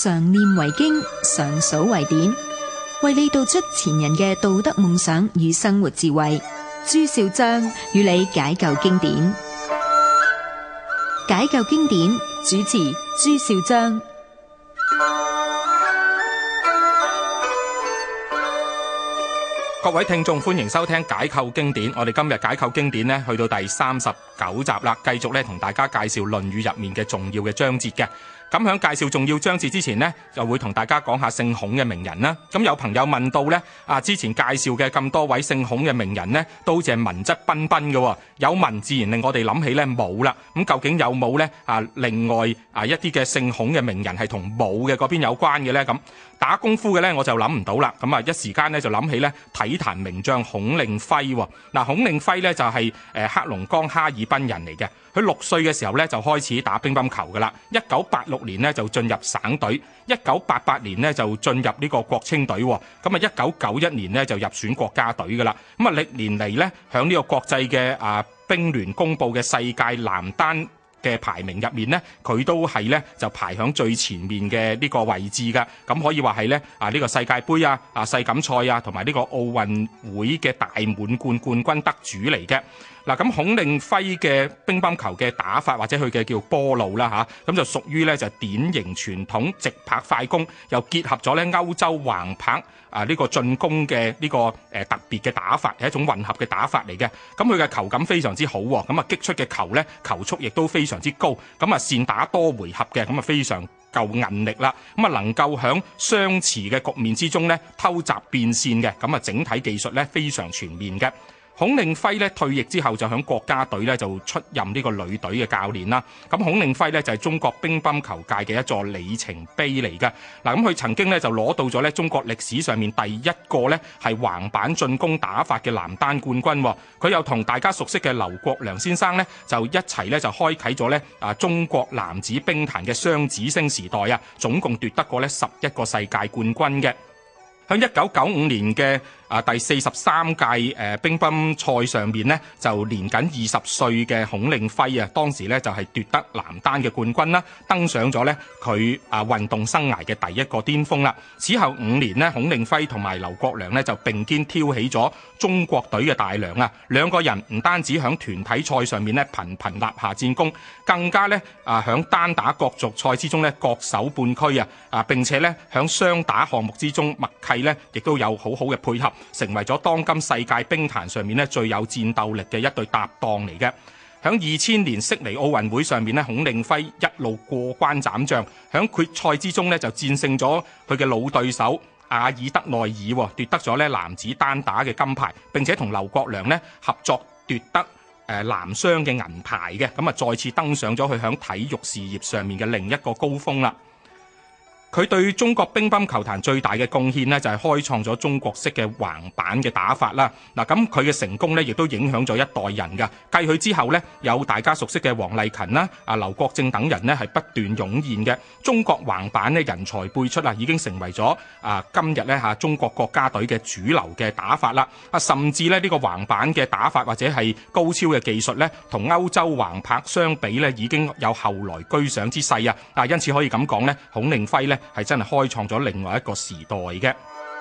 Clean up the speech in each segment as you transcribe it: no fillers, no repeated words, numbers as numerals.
常念為經，常數為典，為你道出前人嘅道德夢想與生活智慧。朱少章與你解救經典，解救經典，主持朱少章。 各位聽眾，歡迎收聽解構經典。我哋今日解構經典呢，去到第39集啦，繼續咧同大家介紹《論語》入面嘅重要嘅章節嘅。咁喺介紹重要章節之前呢，就會同大家講下姓孔嘅名人啦。咁有朋友問到呢，之前介紹嘅咁多位姓孔嘅名人呢，都好似係文質彬彬嘅，有文自然令我哋諗起呢武啦。咁究竟有冇呢？另外一啲嘅姓孔嘅名人係同武嘅嗰邊有關嘅呢？咁打功夫嘅呢，我就諗唔到啦。咁一時間呢，就諗起呢體壇名將孔令輝。孔令輝呢，就係黑龍江哈爾濱人嚟嘅。佢6歲嘅時候呢，就開始打乒乓球噶啦。1986年呢，就進入省隊，1988年呢，就進入呢個國青隊。咁1991年呢，就入選國家隊噶啦。咁歷年嚟呢，響呢個國際嘅乒聯公佈嘅世界男單嘅排名入面呢，佢都係呢就排響最前面嘅呢個位置㗎。咁可以話係呢呢個世界盃世錦賽同埋呢個奧運會嘅大滿貫冠軍得主嚟嘅。咁孔令輝嘅乒乓球嘅打法或者佢嘅叫波路啦嚇，咁就屬於呢就典型傳統直拍快攻，又結合咗呢歐洲橫拍呢個進攻嘅呢個特別嘅打法，係一種混合嘅打法嚟嘅。咁佢嘅球感非常之好喎，咁擊出嘅球呢球速亦都非常之高，咁善打多回合嘅，咁非常夠韌力啦，咁能夠響相持嘅局面之中呢偷襲變線嘅，咁整體技術呢非常全面嘅。孔令輝咧退役之後就響國家隊咧就出任呢個女隊嘅教練啦。咁孔令輝咧就係中國乒乓球界嘅一座里程碑嚟㗎。咁佢曾經咧就攞到咗咧中國歷史上面第一個咧係橫板進攻打法嘅男單冠軍。佢又同大家熟悉嘅劉國梁先生咧就一齊咧就開啟咗咧中國男子乒壇嘅雙子星時代啊，總共奪得過咧11個世界冠軍嘅。喺1995年嘅第43屆乒乓賽上面呢，就年僅20歲嘅孔令輝當時呢就係奪得男單嘅冠軍啦，登上咗呢佢運動生涯嘅第一個巔峰啦。此後5年呢，孔令輝同埋劉國梁呢就並肩挑起咗中國隊嘅大梁啊！兩個人唔單止響團體賽上面呢頻頻立下戰功，更加呢響單打角逐賽之中呢各守半區並且呢響雙打項目之中默契呢亦都有好好嘅配合，成為咗當今世界乒壇上面呢最有戰鬥力嘅一對搭檔嚟嘅。響2000年悉尼奧運會上面呢，孔令輝一路過關斬將，響決賽之中呢就戰勝咗佢嘅老對手阿爾德內爾，奪得咗呢男子單打嘅金牌，並且同劉國梁呢合作奪得男雙嘅銀牌嘅，咁再次登上咗佢響體育事業上面嘅另一個高峰啦。佢對中國乒乓球壇最大嘅貢獻呢，就係開創咗中國式嘅橫板嘅打法啦。咁佢嘅成功呢，亦都影響咗一代人㗎。繼佢之後呢，有大家熟悉嘅黃麗芹啦、劉國正等人呢，係不斷湧現嘅。中國橫板呢，人才輩出已經成為咗今日呢中國國家隊嘅主流嘅打法啦。甚至呢個橫板嘅打法或者係高超嘅技術呢，同歐洲橫拍相比呢，已經有後來居上之勢啊！因此可以咁講呢，孔令輝呢係真係開創咗另外一個時代嘅。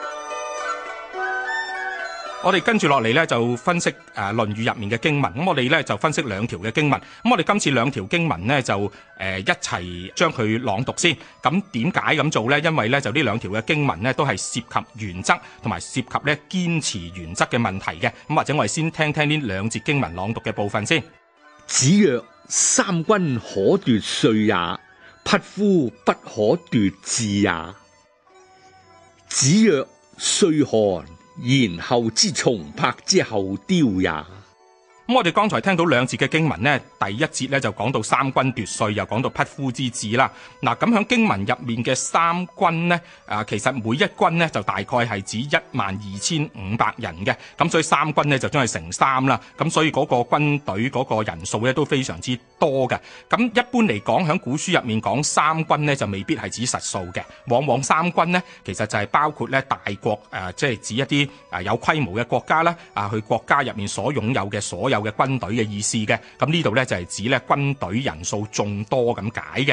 我哋跟住落嚟呢，就分析《論語》入面嘅經文。咁我哋呢，就分析2條嘅經文。咁我哋今次2條經文呢，就一齊將佢朗讀先。咁點解咁做呢？因為呢，就呢2條嘅經文呢，都係涉及原則同埋涉及呢堅持原則嘅問題嘅。咁或者我哋先聽聽呢2節經文朗讀嘅部分先。 子曰：三軍可奪帥也，匹夫不可奪志也。子曰：歲寒，然後之松柏之後凋也。 咁我哋剛才聽到2節嘅經文呢，第一節呢就講到三軍奪帥，又講到匹夫之志啦。咁喺經文入面嘅三軍呢，其實每一軍呢就大概係指12500人嘅，咁所以三軍呢就將係乘3啦。咁所以嗰個軍隊嗰個人數呢都非常之多嘅。咁一般嚟講，喺古書入面講三軍呢就未必係指實數嘅，往往三軍呢其實就係包括呢大國，即係指一啲有規模嘅國家啦，佢國家入面所擁有嘅所有嘅軍隊嘅意思嘅。咁呢度呢就係指呢軍隊人數眾多咁解嘅。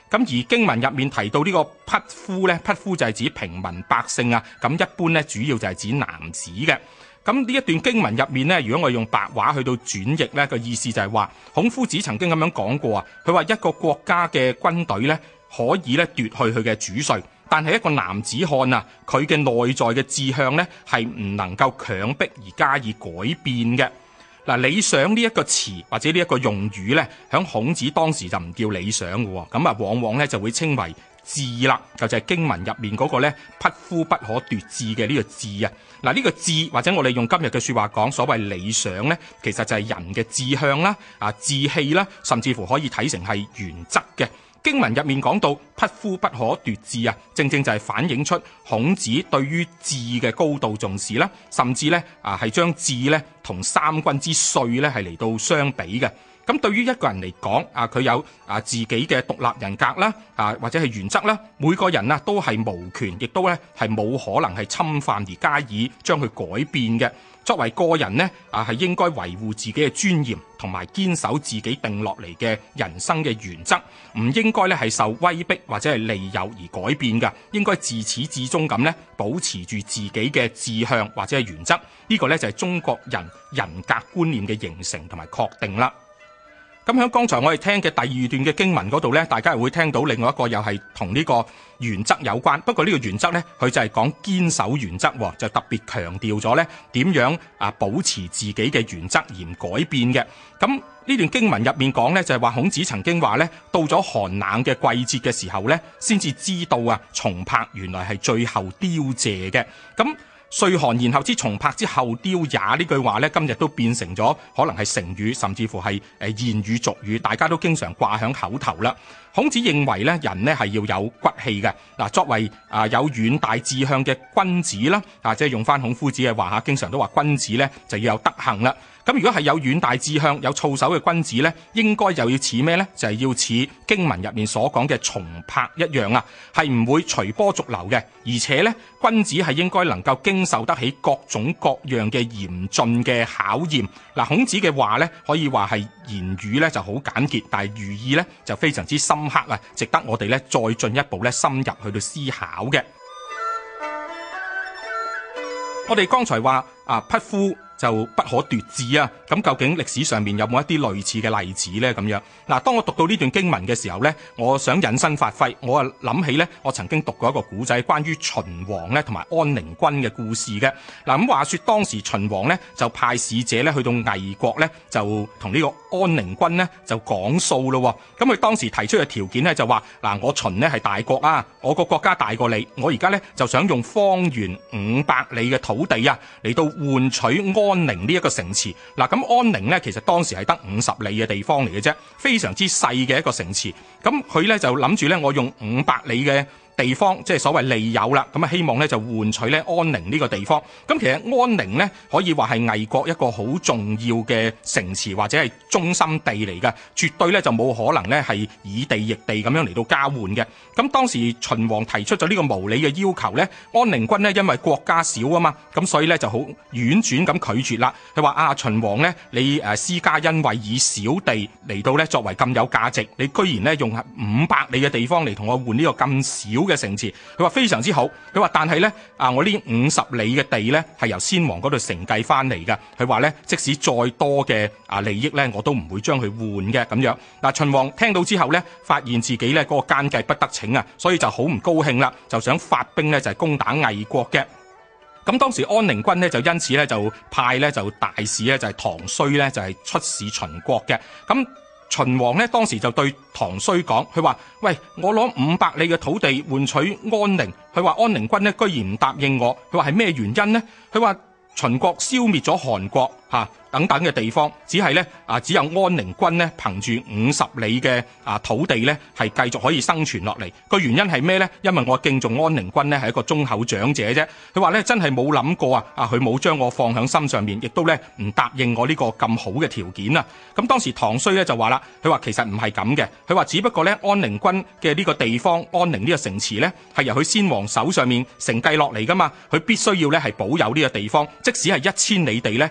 咁而經文入面提到呢個匹夫呢，匹夫就係指平民百姓啊，咁一般呢，主要就係指男子嘅。咁呢一段經文入面呢，如果我用白話去到轉譯呢，個意思就係話，孔夫子曾經咁樣講過啊，佢話一個國家嘅軍隊呢，可以咧奪去佢嘅主帥，但係一個男子漢啊，佢嘅內在嘅志向呢，係唔能夠強迫而加以改變嘅。嗱，理想呢一個詞或者呢一個用語呢，響孔子當時就唔叫理想嘅，咁啊往往呢就會稱為志啦，就係經文入面嗰個呢，匹夫不可奪志嘅呢個志啊。嗱，呢個志或者我哋用今日嘅說話講，所謂理想呢，其實就係人嘅志向啦、志氣啦，甚至乎可以睇成係原則嘅。經文入面講到匹夫不可奪志啊，正正就係反映出孔子對於志嘅高度重視啦，甚至咧係將志咧同三軍之帥咧係嚟到相比嘅。咁對於一個人嚟講，佢有自己嘅獨立人格啦，或者係原則啦，每個人都係無權，亦都咧係冇可能係侵犯而加以將佢改變嘅。作為個人呢，係應該維護自己嘅尊嚴，同埋堅守自己定落嚟嘅人生嘅原則，唔應該咧係受威逼或者係利誘而改變㗎，應該自始至終咁咧保持住自己嘅志向或者係原則，呢個咧就係中國人人格觀念嘅形成同埋確定啦。咁喺剛才我哋聽嘅第二段嘅經文嗰度呢，大家係會聽到另外一個又係同呢個原則有關。不過呢個原則呢，佢就係講堅守原則，就特別強調咗呢點樣保持自己嘅原則而唔改變嘅。咁呢段經文入面講呢，就係話孔子曾經話呢，到咗寒冷嘅季節嘅時候呢，先至知道松柏原來係最後凋謝嘅。咁歲寒然後之松柏之後凋也呢句話呢，今日都變成咗可能係成語，甚至乎係諺語俗語，大家都經常掛響口頭啦。孔子認為咧，人呢係要有骨氣嘅。嗱，作為有遠大志向嘅君子啦，即係用翻孔夫子嘅話，經常都話君子咧就要有德行啦。咁如果係有遠大志向、有操守嘅君子咧，應該又要似咩咧？就係要似經文入面所講嘅松柏一樣啊，係唔會隨波逐流嘅。而且咧，君子係應該能夠經受得起各種各樣嘅嚴峻嘅考驗。嗱，孔子嘅話咧，可以話係言語咧就好簡潔，但係寓意咧就非常之深刻啊，值得我哋咧再進一步咧深入去到思考嘅。我哋剛才話匹夫就不可奪志啊！咁究竟歷史上面有冇一啲類似嘅例子呢？咁樣嗱，當我讀到呢段經文嘅時候呢，我想引申發揮，我諗起呢，我曾經讀過一個古仔，關於秦王呢同埋安寧君嘅故事嘅。嗱，咁話說當時秦王呢就派使者呢去到魏國呢，就同呢個安寧君呢就講數咯。咁佢當時提出嘅條件呢，就話嗱，我秦呢係大國啊，我個國家大過你，我而家呢就想用方圓500里嘅土地啊嚟到換取安寧呢一個城池。嗱，咁安寧呢其實當時係得50里嘅地方嚟嘅啫，非常之細嘅一個城池。咁佢呢就諗住呢，我用500里嘅地方，即係所謂利誘啦，咁希望咧就換取咧安寧呢個地方。咁其實安寧呢，可以話係魏國一個好重要嘅城池或者係中心地嚟嘅，絕對咧就冇可能咧係以地易地咁樣嚟到交換嘅。咁當時秦王提出咗呢個無理嘅要求咧，安寧君呢因為國家少啊嘛，咁所以咧就好婉轉咁拒絕啦。佢話秦王呢，你施加恩惠，以小地嚟到咧作為咁有價值，你居然咧用500里嘅地方嚟同我換呢個咁少嘅城池，佢話非常之好。佢話但係咧我呢50里嘅地咧係由先王嗰度承繼翻嚟嘅。佢話咧即使再多嘅利益咧，我都唔會將佢換嘅咁樣。嗱，秦王聽到之後咧，發現自己咧嗰個奸計不得逞啊，所以就好唔高興啦，就想發兵咧就係攻打魏國嘅。咁當時安寧君呢，就因此咧就派咧就大使咧就係唐須咧就係出使秦國嘅。咁秦王呢，當時就對唐須講，佢話：喂，我攞500里嘅土地換取安寧。佢話安寧君呢，居然唔答應我。佢話係咩原因呢？佢話秦國消滅咗韓國等等嘅地方，只係咧只有安寧君呢，憑住50里嘅土地咧係繼續可以生存落嚟。個原因係咩呢？因為我敬重安寧君呢係一個忠厚長者啫。佢話咧真係冇諗過佢冇將我放響心上面，亦都咧唔答應我呢個咁好嘅條件啊。咁當時唐須咧就話啦，佢話其實唔係咁嘅。佢話只不過咧安寧君嘅呢個地方，安寧呢個城池咧係由佢先王手上面承繼落嚟噶嘛，佢必須要咧係保有呢個地方，即使係1000里地咧都係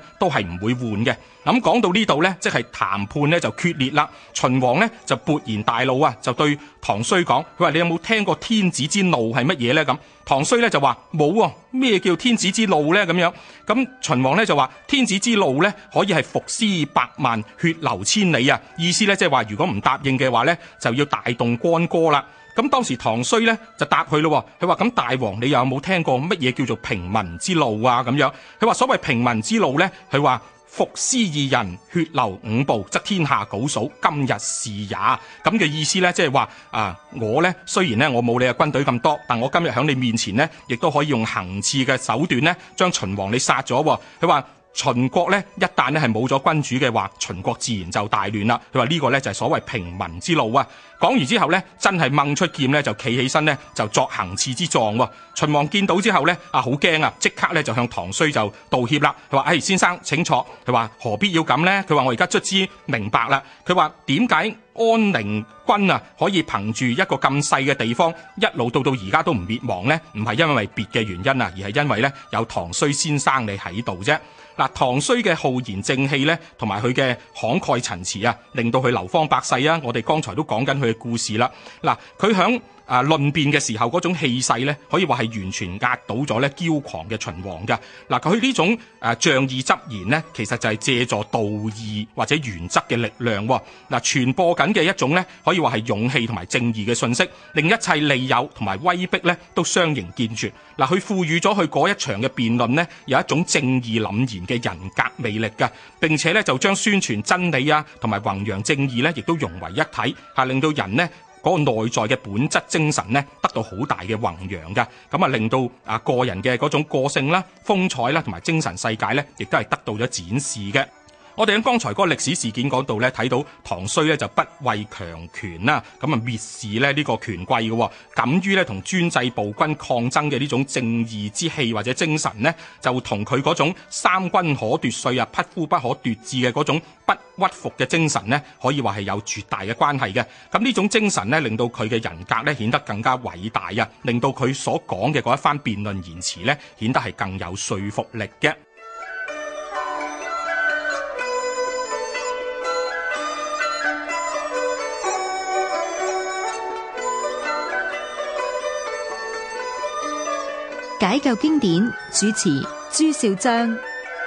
唔會換嘅。咁講到呢度呢，即係談判呢就決裂啦。秦王呢就勃然大怒啊，就對唐須講：佢話你有冇聽過天子之怒係乜嘢呢？咁唐須呢就話冇喎，咩叫天子之怒呢？咁樣咁秦王呢就話天子之怒呢可以係伏屍百萬，血流千里啊！意思呢即係話如果唔答應嘅話呢，就要大動干戈啦。咁當時唐須呢就答佢咯，佢話咁大王你又有冇聽過乜嘢叫做平民之怒啊？咁樣佢話所謂平民之怒呢，佢話伏屍二人，血流五步，則天下缟數，今日是也。咁嘅意思呢，即係話我呢雖然呢我冇你嘅軍隊咁多，但我今日喺你面前呢，亦都可以用行刺嘅手段呢，將秦王你殺咗。佢話秦國呢，一旦呢係冇咗君主嘅話，秦國自然就大亂啦。佢話呢個呢就係所謂平民之怒啊！講完之後呢，真係掹出劍呢，就企起身呢，就作行刺之狀。秦王見到之後呢，好驚啊！即刻呢就向唐須就道歉啦。佢話：先生請坐。佢話何必要咁呢？佢話我而家卒之明白啦。佢話點解安陵君啊可以憑住一個咁細嘅地方一路到而家都唔滅亡呢？唔係因為別嘅原因啊，而係因為呢有唐須先生你喺度啫。嗱，唐須嘅浩然正氣咧，同埋佢嘅慷慨陳詞啊，令到佢流芳百世啊！我哋剛才都講緊佢嘅故事啦。嗱，佢響論辯嘅時候嗰種氣勢咧，可以話係完全壓倒咗咧驕狂嘅秦王㗎。嗱，佢呢種仗義執言呢，其實就係借助道義或者原則嘅力量。嗱，傳播緊嘅一種咧，可以話係勇氣同埋正義嘅信息，令一切利誘同埋威逼咧都相形見絀。嗱，佢賦予咗佢嗰一場嘅辯論呢，有一種正義凜然嘅人格魅力㗎，並且咧就將宣傳真理啊同埋弘揚正義咧，亦都融為一體，令到人呢嗰個內在嘅本質精神呢得到好大嘅弘揚㗎，咁啊令到個人嘅嗰種個性啦、風采啦同埋精神世界咧，亦都係得到咗展示嘅。我哋喺剛才嗰個歷史事件嗰度咧，睇到唐須咧就不畏強權啦，咁啊蔑視咧呢個權貴嘅，敢於咧同專制暴君抗爭嘅呢種正義之氣或者精神呢，就同佢嗰種三軍可奪帥啊，匹夫不可奪志嘅嗰種不屈服嘅精神呢，可以話係有絕大嘅關係嘅。咁呢種精神呢，令到佢嘅人格咧顯得更加偉大啊，令到佢所講嘅嗰一番辯論言辭咧，顯得係更有說服力嘅。 解救經典主持朱兆章。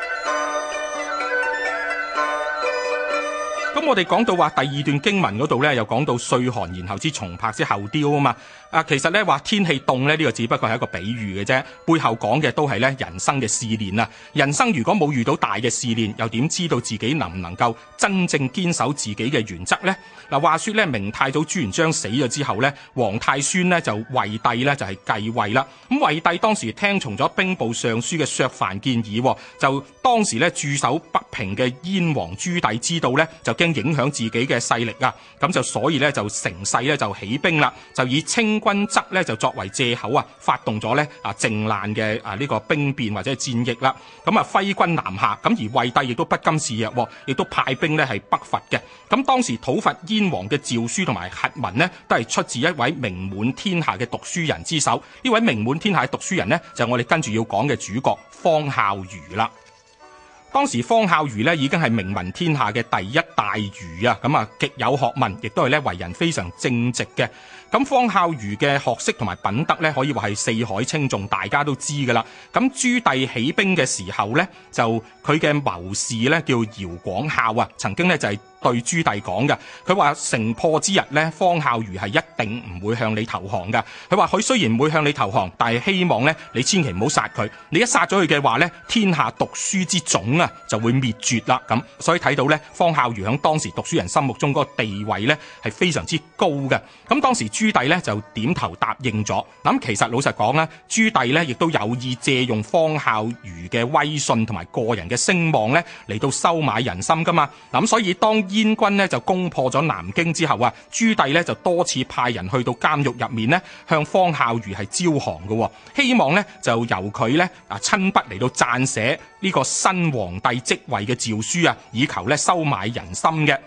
咁我哋講到話第二段經文嗰度咧，又講到歲寒然後之松柏之後凋啊嘛。其實咧話天氣凍咧，呢個只不過係一個比喻嘅啫，背後講嘅都係咧人生嘅試煉啊。人生如果冇遇到大嘅試煉，又點知道自己能唔能夠真正堅守自己嘅原則呢？嗱，話說咧明太祖朱元璋死咗之後咧，皇太孫咧就惠帝咧就係繼位啦。咁惠帝當時聽從咗兵部尚書嘅削藩建議，就當時咧駐守北平嘅燕王朱棣知道咧，就驚影響自己嘅勢力啊，咁就所以咧就乘勢咧就起兵啦，就以清君側咧就作為借口啊，發動咗咧靖難嘅呢個兵變或者戰役啦。咁揮軍南下，咁而惠帝亦都不甘示弱，亦都派兵咧係北伐嘅。咁當時討伐燕王嘅詔書同埋檄文呢，都係出自一位名滿天下嘅讀書人之手。呢位名滿天下嘅讀書人呢，就係我哋跟住要講嘅主角方孝孺啦。當時方孝孺咧已經係名聞天下嘅第一大儒啊，咁極有學問，亦都係咧為人非常正直嘅。咁方孝孺嘅學識同埋品德咧，可以話係四海稱頌，大家都知噶啦。咁朱棣起兵嘅時候咧，就佢嘅謀士咧叫姚廣孝啊，曾經咧就係對朱棣講嘅，佢話城破之日咧，方孝孺係一定唔會向你投降噶。佢話佢雖然唔會向你投降，但係希望咧你千祈唔好殺佢。你一殺咗佢嘅話咧，天下讀書之種啊就會滅絕啦。咁所以睇到咧，方孝孺喺當時讀書人心目中嗰個地位咧係非常之高嘅。咁當時朱棣咧就點頭答應咗。咁其實老實講咧，朱棣咧亦都有意借用方孝孺嘅威信同埋個人嘅聲望咧嚟到收買人心噶嘛。咁所以當燕軍呢就攻破咗南京之後啊，朱棣呢就多次派人去到監獄入面呢，向方孝孺係招降嘅，希望呢就由佢呢親筆嚟到撰寫呢個新皇帝即位嘅詔書啊，以求呢收買人心嘅。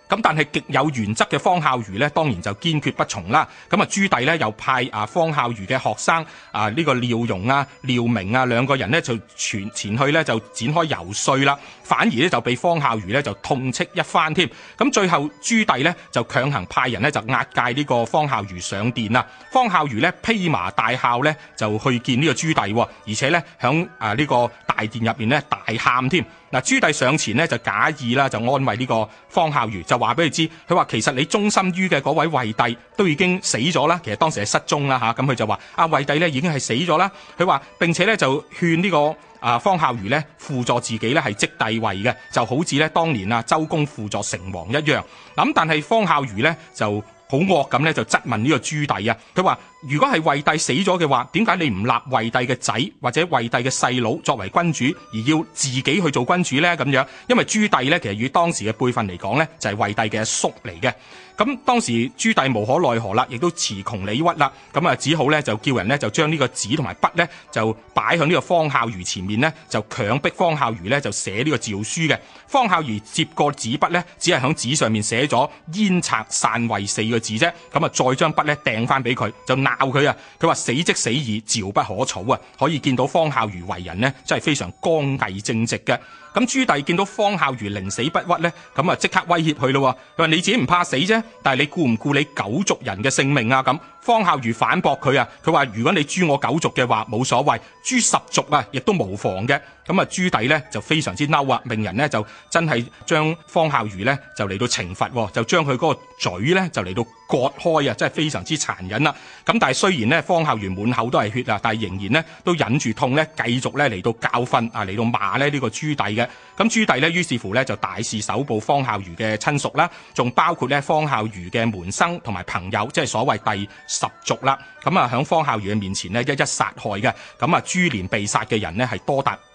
咁但係極有原則嘅方孝孺呢，當然就堅決不從啦。咁啊，朱棣呢又派方孝孺嘅學生呢個廖融廖明兩個人呢就前去呢就展開遊說啦，反而呢就被方孝孺呢就痛斥一番添。咁最後朱棣呢就強行派人呢就押解呢個方孝孺上殿啦。方孝孺呢披麻戴孝呢就去見呢個朱棣，而且呢響呢個大殿入面呢大喊添。嗱，朱棣上前呢就假意啦，就安慰呢個方孝孺，就話俾佢知，佢話其實你忠心於嘅嗰位惠帝都已經死咗啦，其實當時係失蹤啦嚇，咁佢就話惠帝呢已經係死咗啦，佢話並且呢就勸呢個方孝孺呢輔助自己呢係即帝位嘅，就好似呢當年周公輔助成王一樣。咁但係方孝孺呢就好惡咁咧，就質問呢個朱棣啊，佢話如果係惠帝死咗嘅話，點解你唔立惠帝嘅仔或者惠帝嘅細佬作為君主，而要自己去做君主呢？咁樣，因為朱棣呢，其實與當時嘅輩分嚟講呢，就係惠帝嘅叔嚟嘅。咁當時朱棣無可奈何啦，亦都詞窮理屈啦，咁只好呢，就叫人呢，就將呢個紙同埋筆呢，就擺喺呢個方孝孺前面呢，就強迫方孝孺呢，就寫呢個詔書嘅。方孝孺接過紙筆呢，只係喺紙上面寫咗燕賊篡位4個字啫，咁再將筆呢掟翻俾佢，就鬧佢啊！佢話死即死矣，詔不可草啊！可以見到方孝孺為人呢，真係非常剛毅正直嘅。咁朱棣見到方孝孺寧死不屈呢，咁即刻威脅佢咯。佢話你自己唔怕死啫，但係你顧唔顧你九族人嘅性命啊？咁方孝孺反駁佢啊，佢話如果你誅我九族嘅話冇所謂，誅10族亦都無妨嘅。咁朱棣呢就非常之嬲啊，命人呢就真係將方孝孺呢就嚟到懲罰，就將佢嗰個嘴呢就嚟到割開啊，真係非常之殘忍啦。咁但係雖然呢方孝孺滿口都係血啊，但係仍然呢都忍住痛呢繼續呢嚟到教訓嚟到罵呢個朱棣嘅。咁朱棣呢於是乎呢就大肆搜捕方孝孺嘅親屬啦，仲包括呢方孝孺嘅門生同埋朋友，即係所謂第10族啦。咁響方孝孺嘅面前呢一一殺害嘅。咁株連被殺嘅人呢係多達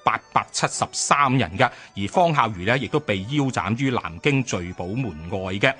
873人噶，而方孝孺呢亦都被腰斬於南京聚寶門外嘅。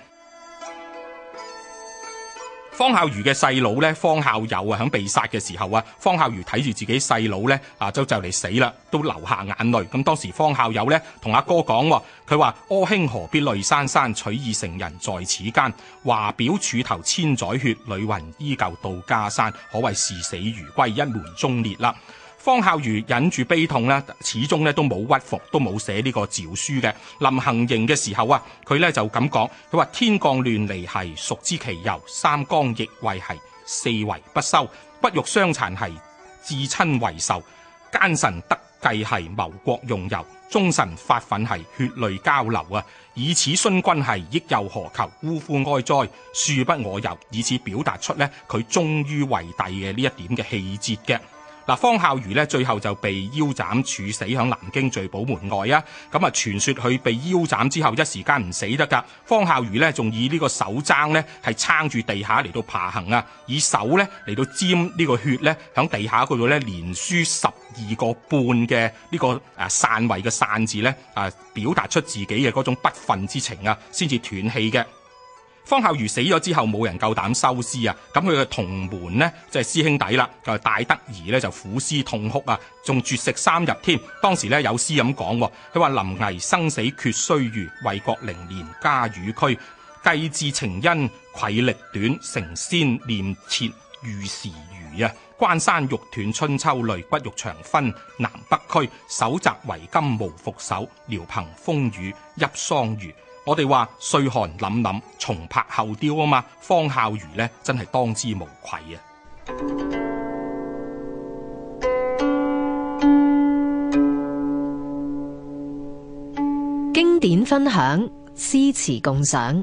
方孝孺嘅細佬咧，方孝友響被殺嘅時候方孝孺睇住自己細佬咧就嚟死啦，都流下眼淚。咁當時方孝友咧同阿哥講，佢話阿兄何必淚珊珊，取義成人在此間。華表柱頭千載血，履雲依舊到家山。可謂視死如歸，一門忠烈啦。方孝孺忍住悲痛咧，始終咧都冇屈服，都冇寫呢個詔書嘅。臨行刑嘅時候佢咧就咁講，佢話天降亂離兮，孰知其由？三綱亦為兮，四維不修。不欲傷殘兮，至親為仇。奸臣得計兮，謀國用由。忠臣發憤兮，血淚交流以此殉君兮，益又何求？嗚呼哀哉，恕不我由。以此表達出咧佢忠於惠帝嘅呢一點嘅氣節嘅。方孝孺咧最後就被腰斬處死響南京聚寶門外啊！咁傳說佢被腰斬之後一時間唔死得噶，方孝孺咧仲以呢個手踭咧係撐住地下嚟到爬行啊，以手咧嚟到沾呢個血咧響地下嗰度咧連輸12個半嘅呢個篡位嘅篡字咧表達出自己嘅嗰種不忿之情啊，先至斷氣嘅。方孝孺死咗之後冇人夠膽收屍啊，咁佢嘅同門呢，即係師兄弟啦，就戴德儀呢，就苦思痛哭啊，仲絕食3日添。當時呢，有詩咁講，佢話臨危生死決須臾，為國凌年家與軀，計至情恩愧力短，成先念切遇時餘啊。關山欲斷春秋淚，不欲長分南北區，守澤為今無復守，聊憑風雨泣桑榆。我哋話歲寒凜凜，重拍後雕啊嘛，方孝孺呢真係當之無愧啊！ 經典分享，詩詞共賞。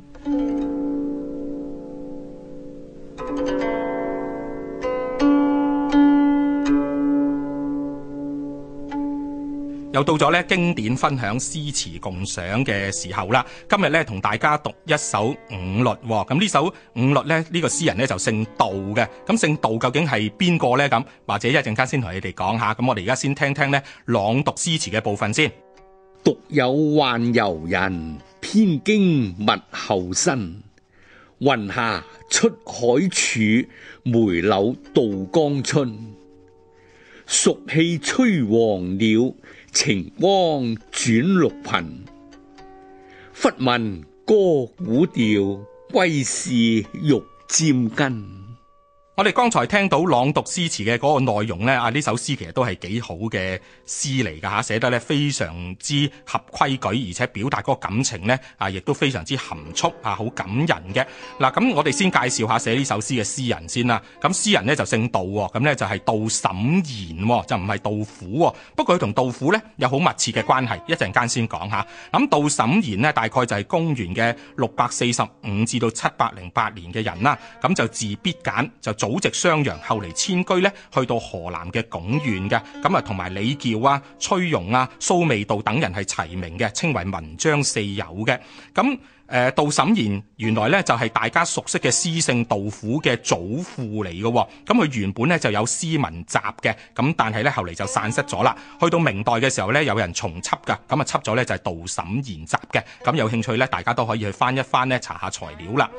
又到咗咧經典分享詩詞共賞嘅時候啦。今日咧同大家讀一首五律。咁呢首五律咧，呢個詩人咧就姓杜嘅。咁姓杜究竟係邊個咧？咁或者一陣間先同你哋講下。咁我哋而家先聽聽咧朗讀詩詞嘅部分先。 獨有宦遊人，偏經物候身。雲霞出海處，梅柳渡江春。蜀氣吹黃鳥，晴光轉綠頻。忽聞歌古調，歸是玉沾根。 我哋剛才聽到朗讀詩詞嘅嗰個內容呢，呢首詩其實都係幾好嘅詩嚟㗎嚇，寫得咧非常之合規矩，而且表達嗰個感情呢，亦都非常之含蓄好感人嘅。嗱，咁我哋先介紹下寫呢首詩嘅詩人先啦。咁詩人呢就姓杜，咁呢就係杜審言，就唔係杜甫。不過佢同杜甫呢有好密切嘅關係，一陣間先講下。咁杜審言呢，大概就係公元嘅645至到708年嘅人啦。咁就字必簡，就祖籍襄陽，後嚟遷居咧去到河南嘅鞏縣嘅，咁啊同埋李劭、崔融、蘇味道等人係齊名嘅，稱為文章四友嘅。咁杜審言原來咧就係大家熟悉嘅詩聖杜甫嘅祖父嚟嘅。咁佢原本咧就有詩文集嘅，咁但係咧後嚟就散失咗啦。去到明代嘅時候咧，有人重輯噶，咁啊輯咗咧就係杜審言集嘅。咁有興趣咧，大家都可以去翻一翻咧，查下材料啦。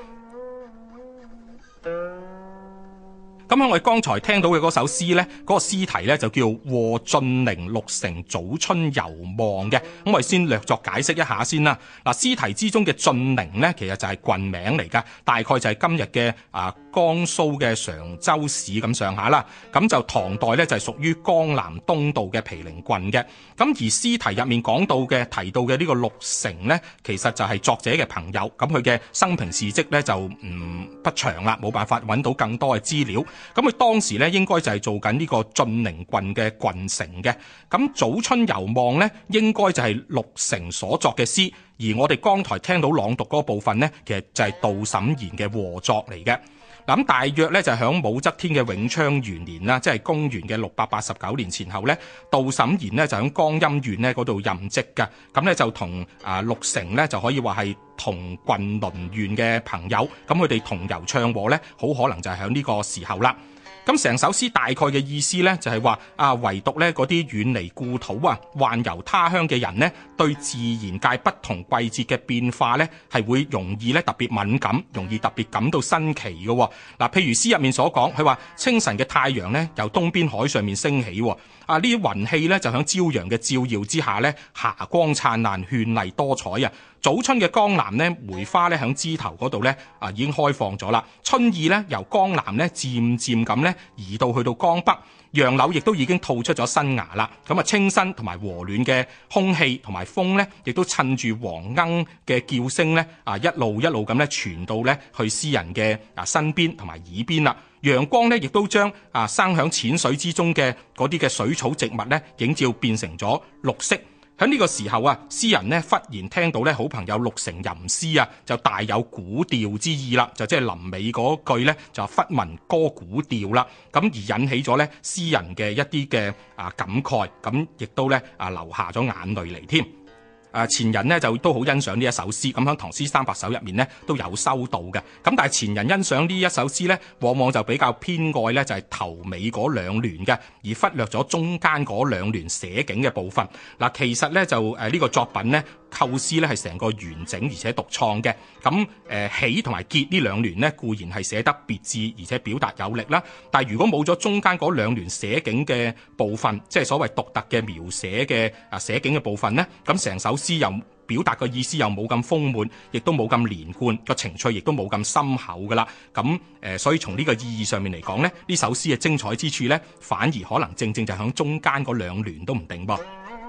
咁喺我哋剛才聽到嘅嗰首詩呢，嗰個詩題呢就叫《和晉陵六城早春遊望》嘅。咁我哋先略作解釋一下先啦。嗱，詩題之中嘅晉陵呢，其實就係郡名嚟噶，大概就係今日嘅江蘇嘅常州市咁上下啦。咁就唐代呢，就係屬於江南東道嘅毗陵郡嘅。咁而詩題入面講到嘅提到嘅呢個六城呢，其實就係作者嘅朋友。咁佢嘅生平事跡呢，就不詳啦，冇辦法揾到更多嘅資料。咁佢當時咧應該就係做緊呢個晉陵郡嘅郡城嘅。咁早春遊望咧，應該就係陸成所作嘅詩，而我哋剛才聽到朗讀嗰部分咧，其實就係杜審言嘅和作嚟嘅。咁大約咧就響武則天嘅永昌元年啦，即係公元嘅689年前後咧，杜審言咧就響江陰縣咧嗰度任職嘅。咁咧就同陸成咧就可以話係同郡鄰縣嘅朋友，咁佢哋同遊唱和咧，好可能就係響呢個時候啦。咁成首詩大概嘅意思咧，就係話唯獨咧嗰啲遠離故土宦遊他鄉嘅人呢，對自然界不同季節嘅變化咧，係會容易咧特別敏感，容易特別感到新奇嘅。嗱，譬如詩入面所講，佢話清晨嘅太陽咧由東邊海上面升起，呢啲雲氣咧就響朝陽嘅照耀之下咧，霞光燦爛，絢麗多彩啊！早春嘅江南呢，梅花咧響枝頭嗰度咧已經開放咗啦。春意咧由江南咧漸漸咁咧移到去到江北，楊柳亦都已經吐出咗新芽啦。咁啊，清新同埋和暖嘅空氣同埋風咧，亦都趁住黃鶯嘅叫聲咧一路一路咁咧傳到咧去詩人嘅身邊同埋耳邊啦。陽光咧亦都將生響淺水之中嘅嗰啲嘅水草植物咧映照變成咗綠色。喺呢個時候詩人呢忽然聽到咧好朋友陸成吟詩就大有古調之意啦，就即係臨尾嗰句咧就忽聞歌古調啦，咁而引起咗咧詩人嘅一啲嘅感慨，咁亦都咧流下咗眼淚嚟添。前人呢就都好欣賞呢一首詩，咁喺《唐詩三百首》入面呢都有收到嘅。咁但係前人欣賞呢一首詩呢，往往就比較偏愛呢就係頭尾嗰兩聯嘅，而忽略咗中間嗰兩聯寫景嘅部分。嗱，其實呢就呢個作品呢構思呢係成個完整而且獨創嘅。咁起同埋結呢兩聯呢固然係寫得別致而且表達有力啦，但係如果冇咗中間嗰兩聯寫景嘅部分，即係所謂獨特嘅描寫嘅寫景嘅部分呢，咁成首詩又表達個意思又冇咁豐滿，亦都冇咁連貫，個情趣亦都冇咁深厚噶啦。咁所以從呢個意義上面嚟講呢，呢首詩嘅精彩之處呢，反而可能正正就響中間嗰兩聯都唔定噃。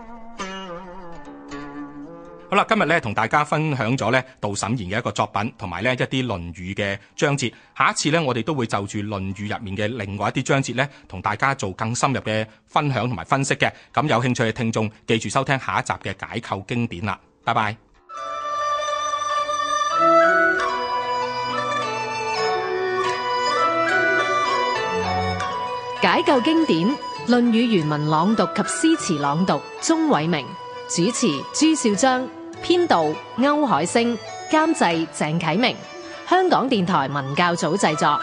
好啦，今日咧同大家分享咗咧杜審言嘅一個作品，同埋咧一啲《論語》嘅章節。下一次咧，我哋都會就住《論語》入面嘅另外一啲章節咧，同大家做更深入嘅分享同埋分析嘅。咁有興趣嘅聽眾，記住收聽下一集嘅解構經典啦。拜拜。 解構經典，《論語》原文朗讀及詩詞朗讀，鍾偉明主持，朱少章。編導歐海星，監製鄭啟明，香港電台文教組製作。